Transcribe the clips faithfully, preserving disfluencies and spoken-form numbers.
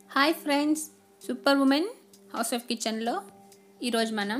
Hi friends, super women house of కిచెన్లో ఈరోజు మనం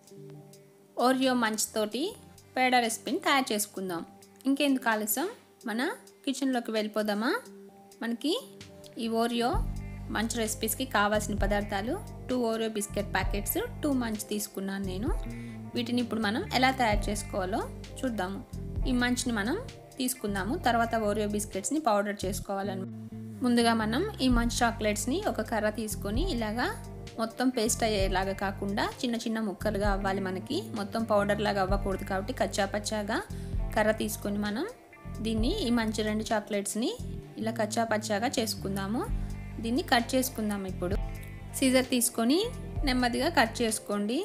ఓరియో మంచ్ తోటి పేడ రెసిపీని తయారు చేసుకుందాం. ఇంకెందుకు ఆలస్యం, మన కిచెన్లోకి వెళ్ళిపోదామా. మనకి ఈ ఓరియో మంచ్ రెసిపీస్కి కావాల్సిన పదార్థాలు two Oreo biscuit packets, two munch తీసుకున్నాను నేను. వీటిని ఇప్పుడు మనం ఎలా తయారు చేసుకోవాలో చూద్దాము. ఈ మంచ్ని మనం తీసుకుందాము, తర్వాత ఓరియో బిస్కెట్స్ని పౌడర్ చేసుకోవాలని. ముందుగా మనం ఈ మంచ్ చాక్లెట్స్ని ఒక కర్ర తీసుకొని ఇలాగా మొత్తం పేస్ట్ అయ్యేలాగా కాకుండా చిన్న చిన్న ముక్కలుగా అవ్వాలి. మనకి మొత్తం పౌడర్ లాగా అవ్వకూడదు కాబట్టి కచ్చా పచ్చాగా కర్ర తీసుకొని మనం దీన్ని ఈ మంచి రెండు చాక్లెట్స్ని ఇలా కచ్చా పచ్చాగా చేసుకుందాము. దీన్ని కట్ చేసుకుందాము. ఇప్పుడు సీజర్ తీసుకొని నెమ్మదిగా కట్ చేసుకోండి.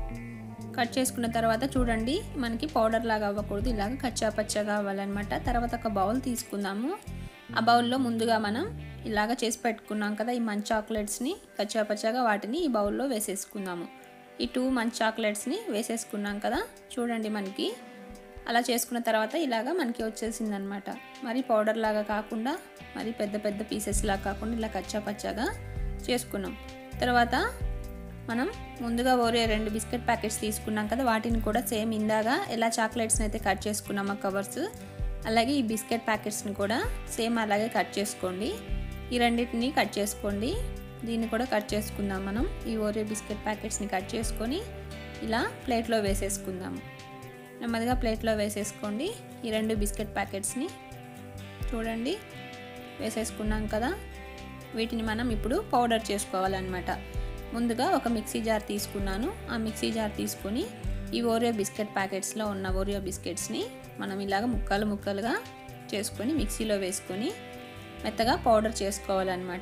కట్ చేసుకున్న తర్వాత చూడండి, మనకి పౌడర్ లాగా అవ్వకూడదు, ఇలాగ కచ్చా పచ్చాగా అవ్వాలన్నమాట. తర్వాత ఒక బౌల్ తీసుకుందాము. ఆ బౌల్లో ముందుగా మనం ఇలాగ చేసి పెట్టుకున్నాం కదా ఈ మంచ్ చాక్లెట్స్ని కచ్చా పచ్చాగా, వాటిని ఈ బౌల్లో వేసేసుకుందాము. ఈ టూ మంచ్ చాక్లెట్స్ని వేసేసుకున్నాం కదా, చూడండి మనకి అలా చేసుకున్న తర్వాత ఇలాగ మనకి వచ్చేసిందనమాట. మరి పౌడర్ లాగా కాకుండా మరి పెద్ద పెద్ద పీసెస్ లాగా కాకుండా ఇలా కచ్చా పచ్చాగా చేసుకున్నాం. తర్వాత మనం ముందుగా ఓరియో రెండు బిస్కెట్ ప్యాకెట్స్ తీసుకున్నాం కదా, వాటిని కూడా సేమ్ ఇందాగా ఎలా చాక్లెట్స్ని అయితే కట్ చేసుకున్నాం ఆ కవర్స్, అలాగే ఈ బిస్కెట్ ప్యాకెట్స్ని కూడా సేమ్ అలాగే కట్ చేసుకోండి. ఈ రెండింటిని కట్ చేసుకోండి. దీన్ని కూడా కట్ చేసుకుందాం మనం. ఈ ఓరియో బిస్కెట్ ప్యాకెట్స్ని కట్ చేసుకొని ఇలా ప్లేట్లో వేసేసుకుందాము. నెమ్మదిగా ప్లేట్లో వేసేసుకోండి ఈ రెండు బిస్కెట్ ప్యాకెట్స్ని. చూడండి వేసేసుకున్నాం కదా, వీటిని మనం ఇప్పుడు పౌడర్ చేసుకోవాలన్నమాట. ముందుగా ఒక మిక్సీ జార్ తీసుకున్నాను. ఆ మిక్సీ జార్ తీసుకొని ఈ ఓరియో బిస్కెట్ ప్యాకెట్స్లో ఉన్న ఓరియో బిస్కెట్స్ని మనం ఇలాగ ముక్కలు ముక్కలుగా చేసుకొని మిక్సీలో వేసుకొని మెత్తగా పౌడర్ చేసుకోవాలన్నమాట.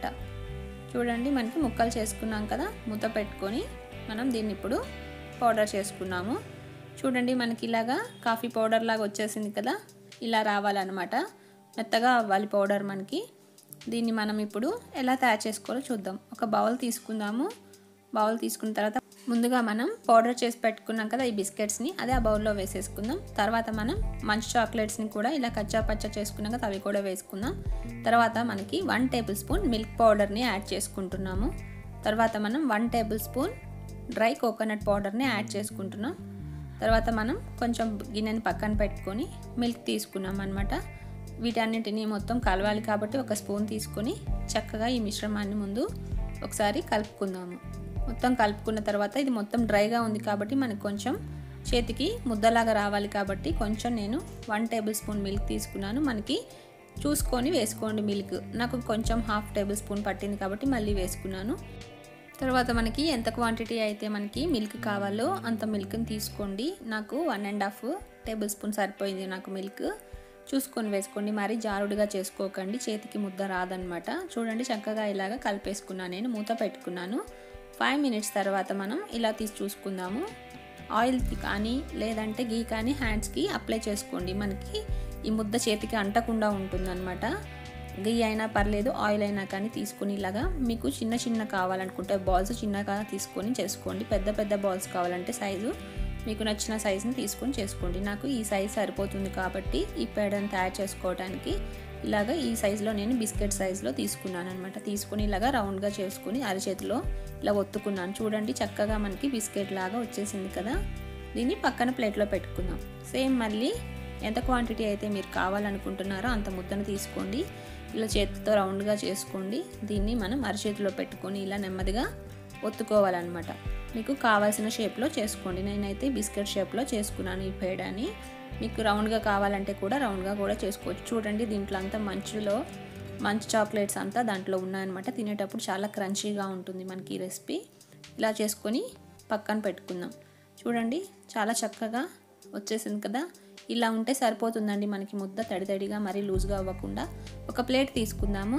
చూడండి మనకి ముక్కలు చేసుకున్నాం కదా, మూత పెట్టుకొని మనం దీన్ని ఇప్పుడు పౌడర్ చేసుకున్నాము. చూడండి మనకి ఇలాగా కాఫీ పౌడర్ లాగా వచ్చేసింది కదా, ఇలా రావాలన్నమాట. మెత్తగా అవ్వాలి పౌడర్ మనకి. దీన్ని మనం ఇప్పుడు ఎలా తయారు చేసుకోవాలో చూద్దాం. ఒక బౌల్ తీసుకుందాము. బౌల్ తీసుకున్న తర్వాత ముందుగా మనం పౌడర్ చేసి పెట్టుకున్నాం కదా ఈ బిస్కెట్స్ని, అదే ఆ బౌల్లో వేసేసుకుందాం. తర్వాత మనం మంచ్ చాక్లెట్స్ని కూడా ఇలా కచ్చా పచ్చా చేసుకున్నాం కదా, అవి కూడా వేసుకుందాం. తర్వాత మనకి వన్ టేబుల్ స్పూన్ మిల్క్ పౌడర్ని యాడ్ చేసుకుంటున్నాము. తర్వాత మనం one tablespoon dry coconut పౌడర్ని యాడ్ చేసుకుంటున్నాం. తర్వాత మనం కొంచెం గిన్నెని పక్కన పెట్టుకొని మిల్క్ తీసుకున్నాం అనమాట. వీటన్నిటిని మొత్తం కలవాలి కాబట్టి ఒక స్పూన్ తీసుకొని చక్కగా ఈ మిశ్రమాన్ని ముందు ఒకసారి కలుపుకుందాము. మొత్తం కలుపుకున్న తర్వాత ఇది మొత్తం డ్రైగా ఉంది కాబట్టి మనకు కొంచెం చేతికి ముద్దలాగా రావాలి కాబట్టి కొంచెం నేను వన్ టేబుల్ స్పూన్ మిల్క్ తీసుకున్నాను. మనకి చూసుకొని వేసుకోండి మిల్క్. నాకు కొంచెం హాఫ్ టేబుల్ స్పూన్ పట్టింది కాబట్టి మళ్ళీ వేసుకున్నాను. తర్వాత మనకి ఎంత క్వాంటిటీ అయితే మనకి మిల్క్ కావాలో అంత మిల్క్ని తీసుకోండి. నాకు one and half tablespoon సరిపోయింది నాకు మిల్క్. చూసుకొని వేసుకోండి, మరీ జారుడుగా చేసుకోకండి, చేతికి ముద్ద రాదనమాట. చూడండి చక్కగా ఇలాగ కలిపేసుకున్నాను నేను. మూత పెట్టుకున్నాను. ఫైవ్ మినిట్స్ తర్వాత మనం ఇలా తీసి చూసుకుందాము. ఆయిల్కి కానీ లేదంటే గీ కానీ హ్యాండ్స్కి అప్లై చేసుకోండి. మనకి ఈ ముద్ద చేతికి అంటకుండా ఉంటుందన్నమాట. గీ అయినా పర్లేదు, ఆయిల్ అయినా కానీ తీసుకొని ఇలాగా మీకు చిన్న చిన్న కావాలనుకుంటే బాల్స్ చిన్నగా తీసుకొని చేసుకోండి. పెద్ద పెద్ద బాల్స్ కావాలంటే సైజు మీకు నచ్చిన సైజుని తీసుకొని చేసుకోండి. నాకు ఈ సైజు సరిపోతుంది కాబట్టి ఈ పేడను తయారు చేసుకోవడానికి ఇలాగ ఈ సైజులో నేను బిస్కెట్ సైజులో తీసుకున్నాను అనమాట. తీసుకొని ఇలాగ రౌండ్గా చేసుకొని అరచేతిలో ఇలా ఒత్తుకున్నాను. చూడండి చక్కగా మనకి బిస్కెట్ లాగా వచ్చేసింది కదా. దీన్ని పక్కన ప్లేట్లో పెట్టుకుందాం. సేమ్ మళ్ళీ ఎంత క్వాంటిటీ అయితే మీరు కావాలనుకుంటున్నారో అంత ముద్దను తీసుకోండి. ఇలా చేతితో రౌండ్గా చేసుకోండి. దీన్ని మనం అరచేతిలో పెట్టుకొని ఇలా నెమ్మదిగా ఒత్తుకోవాలన్నమాట. మీకు కావాల్సిన షేప్లో చేసుకోండి. నేనైతే బిస్కెట్ షేప్లో చేసుకున్నాను ఈ పేడని. మీకు రౌండ్గా కావాలంటే కూడా రౌండ్గా కూడా చేసుకోవచ్చు. చూడండి దీంట్లో అంతా మంచులో మంచ్ చాక్లెట్స్ అంతా దాంట్లో ఉన్నాయన్నమాట. తినేటప్పుడు చాలా క్రంచీగా ఉంటుంది మనకి ఈ రెసిపీ. ఇలా చేసుకొని పక్కన పెట్టుకుందాం. చూడండి చాలా చక్కగా వచ్చేసింది కదా. ఇలా ఉంటే సరిపోతుందండి మనకి ముద్ద, తడి తడిగా మరీ లూజ్గా అవ్వకుండా. ఒక ప్లేట్ తీసుకుందాము.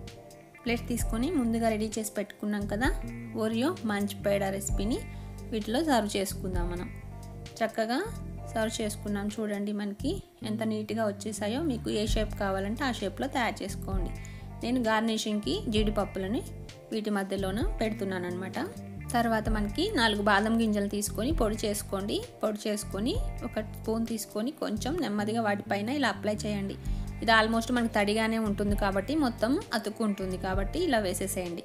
ప్లేట్ తీసుకొని ముందుగా రెడీ చేసి పెట్టుకున్నాం కదా ఓరియో మంచ్ పేడ రెసిపీని వీటిలో సర్వ్ చేసుకుందాం. మనం చక్కగా సర్వ్ చేసుకున్నాం. చూడండి మనకి ఎంత నీట్గా వచ్చేసాయో. మీకు ఏ షేప్ కావాలంటే ఆ షేప్లో తయారు చేసుకోండి. నేను గార్నిషింగ్కి జీడిపప్పులని వీటి మధ్యలోన పెడుతున్నాను అనమాట. తర్వాత మనకి నాలుగు బాదం గింజలు తీసుకొని పొడి చేసుకోండి. పొడి చేసుకొని ఒక స్పూన్ తీసుకొని కొంచెం నెమ్మదిగా వాటిపైన ఇలా అప్లై చేయండి. ఇది ఆల్మోస్ట్ మనకు తడిగానే ఉంటుంది కాబట్టి మొత్తం అతుక్కుంటుంది కాబట్టి ఇలా వేసేసేయండి.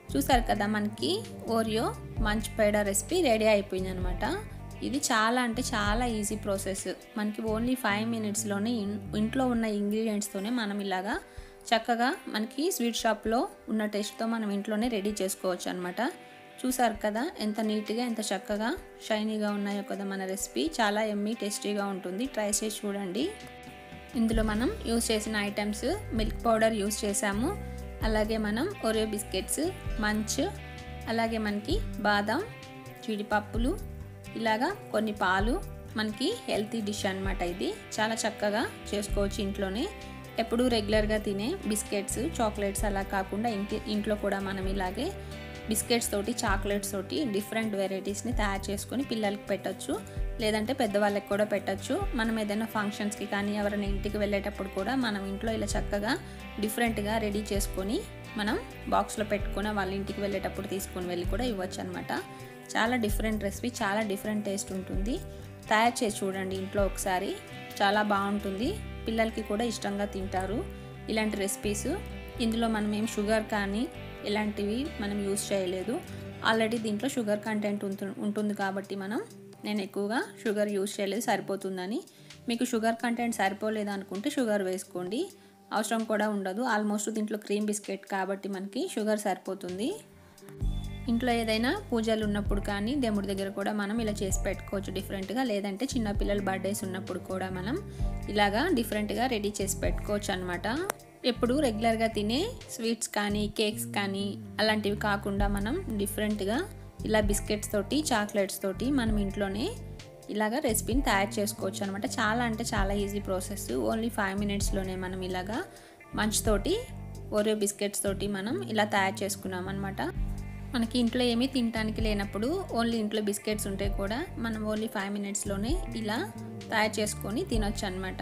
చూసారు కదా, మనకి ఓరియో మంచ్ పేడ రెసిపీ రెడీ అయిపోయింది అనమాట. ఇది చాలా అంటే చాలా ఈజీ ప్రాసెస్. మనకి ఓన్లీ ఫైవ్ మినిట్స్లోనే ఇంట్లో ఉన్న ఇంగ్రీడియంట్స్తోనే మనం ఇలాగా చక్కగా మనకి స్వీట్ షాప్లో ఉన్న టేస్ట్తో మనం ఇంట్లోనే రెడీ చేసుకోవచ్చు అనమాట. చూసారు కదా ఎంత నీట్గా ఎంత చక్కగా షైనీగా ఉన్నాయో కదా మన రెసిపీ. చాలా ఎమ్మీ టేస్టీగా ఉంటుంది, ట్రై చేసి చూడండి. ఇందులో మనం యూజ్ చేసిన ఐటమ్స్ మిల్క్ పౌడర్ యూజ్ చేసాము, అలాగే మనం ఓరియో బిస్కెట్స్, మంచ్, అలాగే మనకి బాదం, జీడిపప్పులు, ఇలాగా కొన్ని పాలు. మనకి హెల్తీ డిష్ అనమాట. ఇది చాలా చక్కగా చేసుకోవచ్చు ఇంట్లోనే. ఎప్పుడూ రెగ్యులర్గా తినే బిస్కెట్స్, చాక్లెట్స్ అలా కాకుండా ఇంటి ఇంట్లో కూడా మనం ఇలాగే బిస్కెట్స్ తోటి, చాక్లెట్స్ తోటి డిఫరెంట్ వెరైటీస్ని తయారు చేసుకొని పిల్లలకి పెట్టచ్చు, లేదంటే పెద్దవాళ్ళకి కూడా పెట్టచ్చు. మనం ఏదైనా ఫంక్షన్స్కి కానీ ఎవరైనా ఇంటికి వెళ్ళేటప్పుడు కూడా మనం ఇంట్లో ఇలా చక్కగా డిఫరెంట్గా రెడీ చేసుకొని మనం బాక్స్లో పెట్టుకొని వాళ్ళ ఇంటికి వెళ్ళేటప్పుడు తీసుకొని వెళ్ళి కూడా ఇవ్వచ్చు అనమాట. చాలా డిఫరెంట్ రెసిపీ, చాలా డిఫరెంట్ టేస్ట్ ఉంటుంది. తయారు చేసి చూడండి ఇంట్లో ఒకసారి, చాలా బాగుంటుంది. పిల్లలకి కూడా ఇష్టంగా తింటారు ఇలాంటి రెసిపీస్. ఇందులో మనం ఏం షుగర్ కానీ ఇలాంటివి మనం యూజ్ చేయలేదు. ఆల్రెడీ దీంట్లో షుగర్ కంటెంట్ ఉంటుంది కాబట్టి మనం నేను ఎక్కువగా షుగర్ యూజ్ చేయలేదు, సరిపోతుందని. మీకు షుగర్ కంటెంట్ సరిపోలేదు అనుకుంటే షుగర్ వేసుకోండి, అవసరం కూడా ఉండదు. ఆల్మోస్ట్ దీంట్లో క్రీమ్ బిస్కెట్ కాబట్టి మనకి షుగర్ సరిపోతుంది. ఇంట్లో ఏదైనా పూజలు ఉన్నప్పుడు కానీ దేవుడి దగ్గర కూడా మనం ఇలా చేసి పెట్టుకోవచ్చు డిఫరెంట్గా, లేదంటే చిన్నపిల్లల బర్త్డేస్ ఉన్నప్పుడు కూడా మనం ఇలాగా డిఫరెంట్గా రెడీ చేసి పెట్టుకోవచ్చు అనమాట. ఎప్పుడు రెగ్యులర్గా తినే స్వీట్స్ కానీ కేక్స్ కానీ అలాంటివి కాకుండా మనం డిఫరెంట్గా ఇలా బిస్కెట్స్ తోటి, చాక్లెట్స్ తోటి మనం ఇంట్లోనే ఇలాగా రెసిపీని తయారు చేసుకోవచ్చు అనమాట. చాలా అంటే చాలా ఈజీ ప్రాసెస్. ఓన్లీ ఫైవ్ మినిట్స్లోనే మనం ఇలాగా మంచ్ తోటి, ఓరియో బిస్కెట్స్ తోటి మనం ఇలా తయారు చేసుకున్నాం అనమాట. మనకి ఇంట్లో ఏమీ తినడానికి లేనప్పుడు ఓన్లీ ఇంట్లో బిస్కెట్స్ ఉంటే కూడా మనం ఓన్లీ ఫైవ్ మినిట్స్లోనే ఇలా తయారు చేసుకొని తినొచ్చు అనమాట.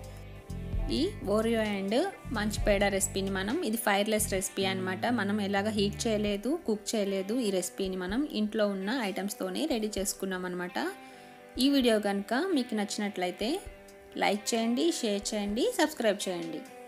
ఈ ఓరియో అండ్ మంచ్ పేడ రెసిపీని మనం, ఇది ఫైర్లెస్ రెసిపీ అనమాట. మనం ఎలాగ హీట్ చేయలేదు, కుక్ చేయలేదు. ఈ రెసిపీని మనం ఇంట్లో ఉన్న ఐటమ్స్తోనే రెడీ చేసుకున్నాం అనమాట. ఈ వీడియో కనుక మీకు నచ్చినట్లయితే లైక్ చేయండి, షేర్ చేయండి, సబ్స్క్రైబ్ చేయండి.